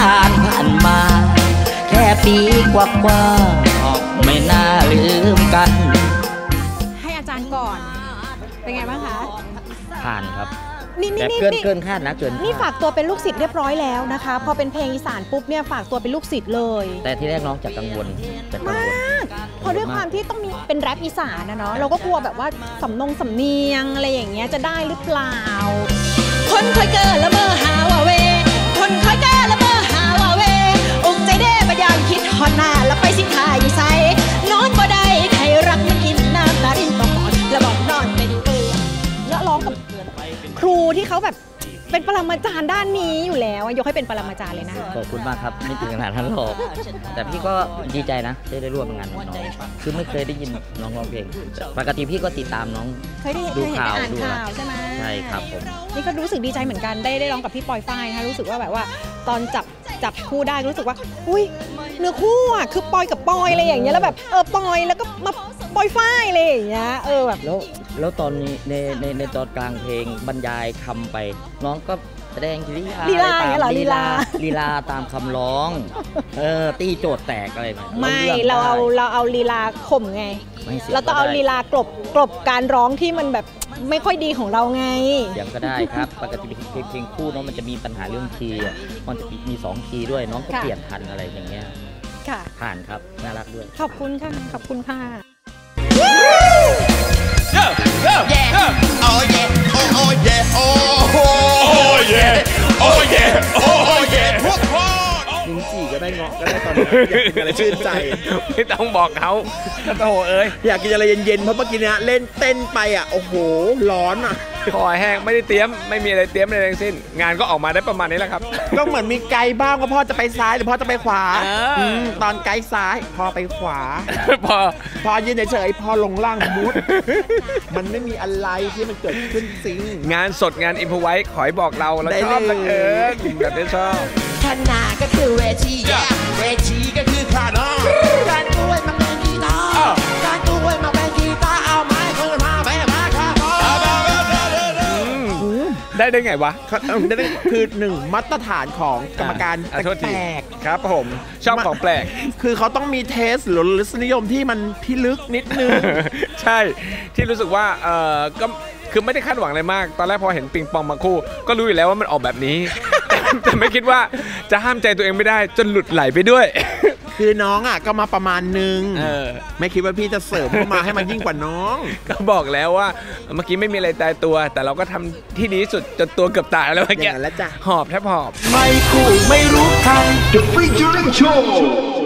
านผ่านมาแค่ปีกว่าๆไม่น่าลืมกันให้อาจารย์ก่อนเป็นไงบ้างคะผ่านครับนี่เกินคาดนะเกินนี่ฝากตัวเป็นลูกศิษย์เรียบร้อยแล้วนะคะพอเป็นเพลงอีสานปุ๊บเนี่ยฝากตัวเป็นลูกศิษย์เลยแต่ที่แรกน้องจะกังวลมากเพราะด้วยความที่ต้องมีเป็นแรปอีสานนะเนาะเราก็กลัวแบบว่าสำเนียงอะไรอย่างเงี้ยจะได้หรือเปล่าคนคอยเกิดละเมอหาว่าเวคนคอยเกิดละเมอหาว่าเวอกใจเด้ประยามคิดหอนหน้าแล้วไปสิท่าอยู่ใส่นอนบ่ได้ใครรักมันกินน้ำตารินต้องหอนแล้วบอกนอนเป็นเบื่อแล้วร้องกับครูที่เขาแบบเป็นปรมาจารย์ด้านนี้อยู่แล้วยกให้เป็นปรมาจารย์เลยนะขอบคุณมากครับไม่ถึงขนาดนั้นหรอกแต่พี่ก็ดีใจนะได้ร่วมงานกับน้องคือไม่เคยได้ยินน้องร้องเพลงปกติพี่ก็ติดตามน้องดูข่าวใช่ไหมใช่ครับผมนี่ก็รู้สึกดีใจเหมือนกันได้ร้องกับพี่ปอยฝ้ายนะคะรู้สึกว่าแบบว่าตอนจับคู่ได้รู้สึกว่าอุ้ยเนื้อคู่อ่ะคือปอยกับปอยอะไรอย่างเงี้ยแล้วแบบปอยแล้วก็มาปอยฝ้ายอะไรอย่างเงี้ยแบบแล้วตอนนี้ในตอนกลางเพลงบรรยายคำไปน้องก็แสดงลีลาอย่างเงี้ยเหรอลีลาตามคำร้องตีโจทย์แตกอะไรไม่เราเอาลีลาข่มไงเราต้องเอาลีลากลบการร้องที่มันแบบไม่ค่อยดีของเราไงอย่างก็ได้ครับปกติเพลงคู่น้องมันจะมีปัญหาเรื่องคีย์มันจะมี2คีย์ด้วยน้องก็เปลี่ยนทันอะไรอย่างเงี้ยค่ะผ่านครับน่ารักด้วยขอบคุณค่ะขอบคุณค่ะลิ้นจี่ก็ได้เงาะก็ได้ตอนนี้อยากกินอะไรชื่นใจไม่ต้องบอกเขาโอ้โหอยากกินอะไรเย็นๆเพราะเมื่อกี้เนี้ยเล่นเต้นไปอ่ะโอ้โหร้อนอ่ะคอแห้งไม่ได้เตรียมไม่มีอะไรเตรียมอะไรทั้งสิ้นงานก็ออกมาได้ประมาณนี้แหละครับก็เหมือนมีไกด์บ้างว่าพ่อจะไปซ้ายหรือพ่อจะไปขวาตอนไกด์ซ้ายพ่อไปขวาพอยืนเฉยๆพ่อลงล่างมุดมันไม่มีอะไรที่มันเกิดขึ้นจริงงานสดงานอิมพอไว้ขอยบอกเราแล้วชอบเหลือเกินแบบนี้ชอบข้างหน้าก็คือเวทีก็คือขาน้องการตู้ไว้มาเป็นกีตาร์การตู้ไว้มาเป็นกีตาร์เอาไม้คนมาไปมาค่ะได้ไงวะคือ1มาตรฐานของกรรมการแปลกครับผมชอบของแปลกคือเขาต้องมีเทสหรือรสนิยมที่มันพิลึกนิดนึงใช่ที่รู้สึกว่าก็คือไม่ได้คาดหวังอะไรมากตอนแรกพอเห็นปิงปองมาคู่ก็รู้อยู่แล้วว่ามันออกแบบนี้แต่ไม่คิดว่าจะห้ามใจตัวเองไม่ได้จนหลุดไหลไปด้วยคือน้องอ่ะก็มาประมาณนึงไม่คิดว่าพี่จะเสริมเข้ามาให้มันยิ่งกว่าน้องก็บอกแล้วว่าเมื่อกี้ไม่มีอะไรตายตัวแต่เราก็ทำที่ดีสุดจนตัวเกือบตายแล้วเมื่อกี้หอบแทบหอบไม่คู่ไม่รู้ทัน The Featuring Show